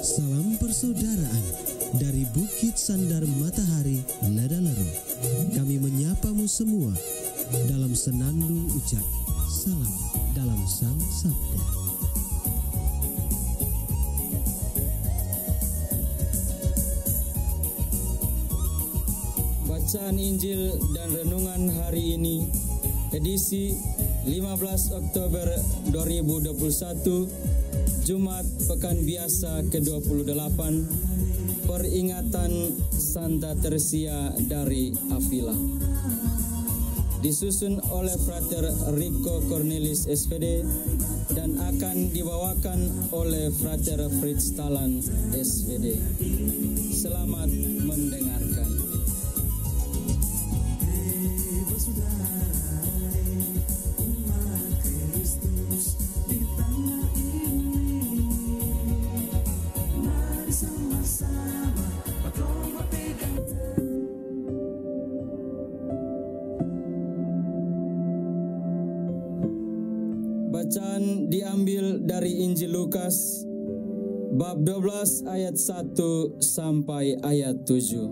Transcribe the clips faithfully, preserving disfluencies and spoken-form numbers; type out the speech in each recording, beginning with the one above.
Salam persaudaraan dari Bukit Sandar Matahari, Nadalaro. Kami menyapamu semua dalam senandung ucap salam dalam Sang Sabda. Bacaan Injil dan Renungan hari ini, edisi lima belas Oktober dua ribu dua puluh satu, Jumat Pekan Biasa ke dua puluh delapan, peringatan Santa Tersia dari Avila. Disusun oleh Frater Rico Cornelis S V D dan akan dibawakan oleh Frater Fritz Talan S V D. Selamat mendengarkan. Bacaan diambil dari Injil Lukas bab dua belas ayat satu sampai ayat tujuh.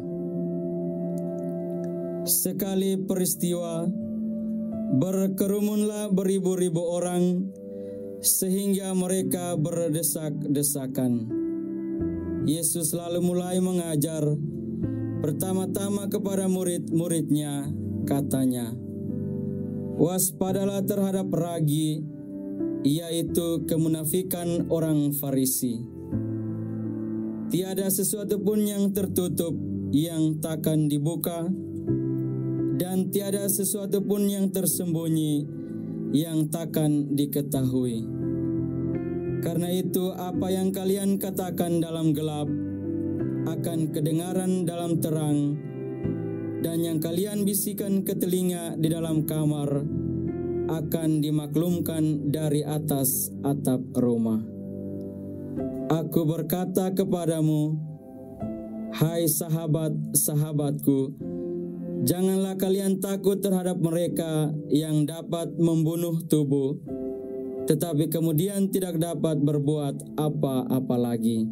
Sekali peristiwa berkerumunlah beribu-ribu orang sehingga mereka berdesak-desakan. Yesus lalu mulai mengajar pertama-tama kepada murid-muridnya, katanya, "Waspadalah terhadap ragi, yaitu kemunafikan orang Farisi. Tiada sesuatu pun yang tertutup yang takkan dibuka, dan tiada sesuatu pun yang tersembunyi yang takkan diketahui. Karena itu apa yang kalian katakan dalam gelap akan kedengaran dalam terang, dan yang kalian bisikan ke telinga di dalam kamar akan dimaklumkan dari atas atap rumah. Aku berkata kepadamu, hai sahabat-sahabatku, janganlah kalian takut terhadap mereka yang dapat membunuh tubuh, tetapi kemudian tidak dapat berbuat apa-apa lagi.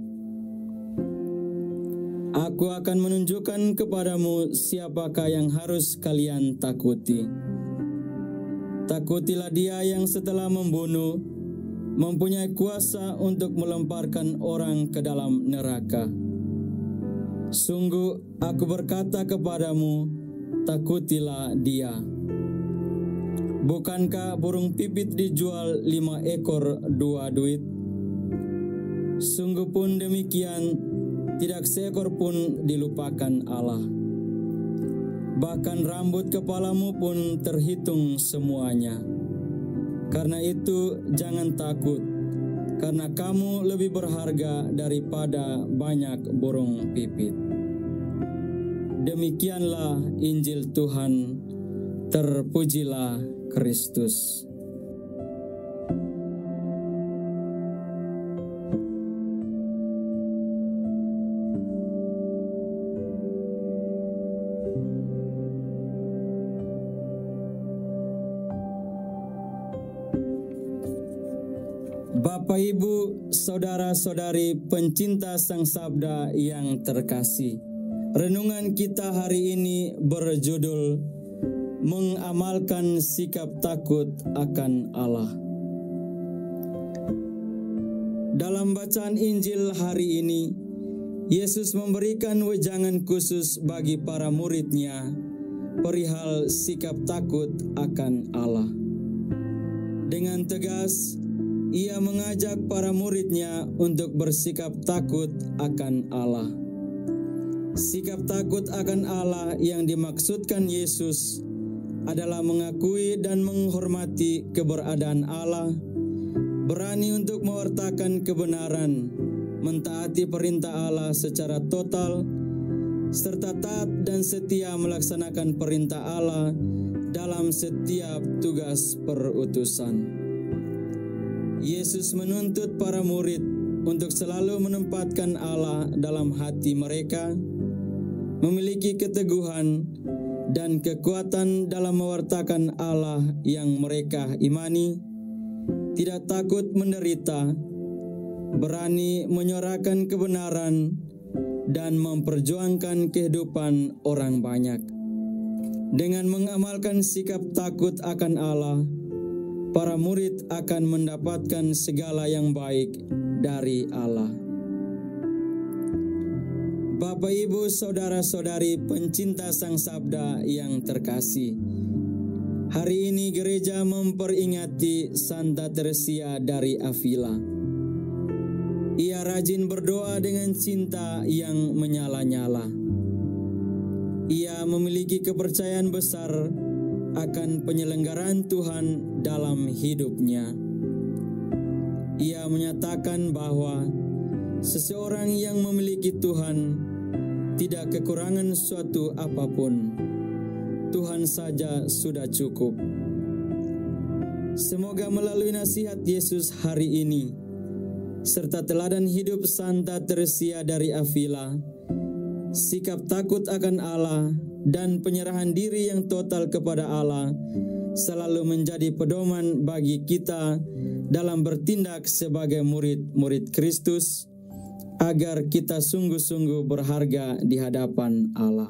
Aku akan menunjukkan kepadamu siapakah yang harus kalian takuti. Takutilah dia yang setelah membunuh mempunyai kuasa untuk melemparkan orang ke dalam neraka. Sungguh aku berkata kepadamu, takutilah dia. Bukankah burung pipit dijual lima ekor dua duit? Sungguh pun demikian, tidak seekor pun dilupakan Allah. Bahkan rambut kepalamu pun terhitung semuanya. Karena itu jangan takut, karena kamu lebih berharga daripada banyak burung pipit." Demikianlah Injil Tuhan, terpujilah Kristus. Bapak, Ibu, saudara-saudari pencinta Sang Sabda yang terkasih, renungan kita hari ini berjudul Mengamalkan Sikap Takut akan Allah. Dalam bacaan Injil hari ini, Yesus memberikan wejangan khusus bagi para murid-Nya perihal sikap takut akan Allah. Dengan tegas, Ia mengajak para murid-Nya untuk bersikap takut akan Allah. Sikap takut akan Allah yang dimaksudkan Yesus adalah mengakui dan menghormati keberadaan Allah, berani untuk mewartakan kebenaran, mentaati perintah Allah secara total, serta taat dan setia melaksanakan perintah Allah dalam setiap tugas perutusan. Yesus menuntut para murid untuk selalu menempatkan Allah dalam hati mereka, memiliki keteguhan dan kekuatan dalam mewartakan Allah yang mereka imani, tidak takut menderita, berani menyuarakan kebenaran, dan memperjuangkan kehidupan orang banyak. Dengan mengamalkan sikap takut akan Allah, para murid akan mendapatkan segala yang baik dari Allah. Bapak, Ibu, saudara-saudari pencinta Sang Sabda yang terkasih, hari ini gereja memperingati Santa Teresia dari Avila. Ia rajin berdoa dengan cinta yang menyala-nyala. Ia memiliki kepercayaan besar akan penyelenggaraan Tuhan dalam hidupnya. Ia menyatakan bahwa seseorang yang memiliki Tuhan tidak kekurangan suatu apapun. Tuhan saja sudah cukup. Semoga melalui nasihat Yesus hari ini, serta teladan hidup Santa Teresia dari Avila, sikap takut akan Allah dan penyerahan diri yang total kepada Allah selalu menjadi pedoman bagi kita dalam bertindak sebagai murid-murid Kristus, agar kita sungguh-sungguh berharga di hadapan Allah.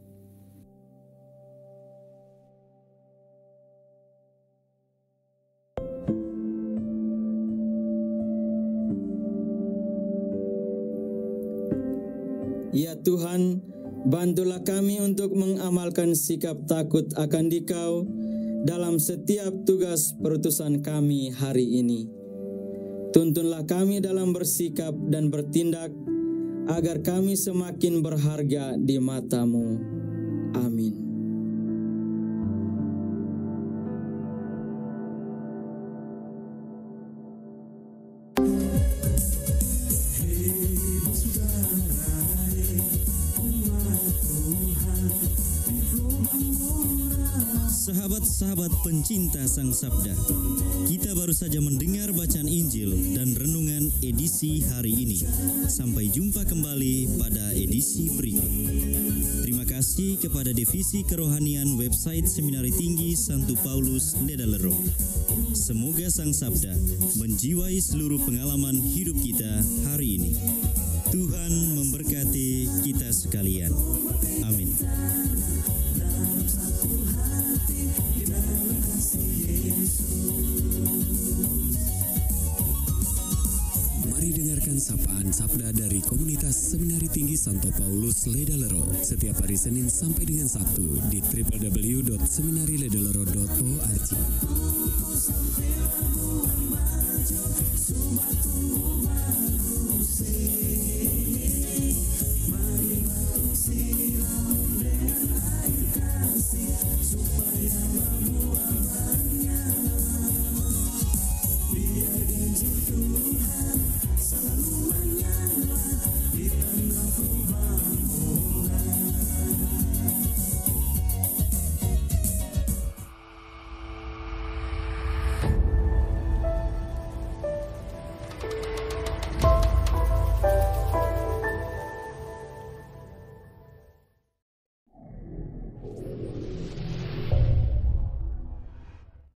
Ya Tuhan, bantulah kami untuk mengamalkan sikap takut akan Dikau dalam setiap tugas perutusan kami hari ini. Tuntunlah kami dalam bersikap dan bertindak, agar kami semakin berharga di mata-Mu. Amin. Sahabat-sahabat pencinta Sang Sabda, kita baru saja mendengar bacaan Injil dan renungan edisi hari ini. Sampai jumpa kembali pada edisi berikut. Terima kasih kepada Divisi Kerohanian website Seminari Tinggi Santo Paulus Ledalero. Semoga Sang Sabda menjiwai seluruh pengalaman hidup kita hari ini. Tuhan memberkati kita sekalian. Amin. Mari dengarkan sapaan sabda dari komunitas Seminari Tinggi Santo Paulus Ledalero setiap hari Senin sampai dengan Sabtu di w w w titik seminari ledalero titik org.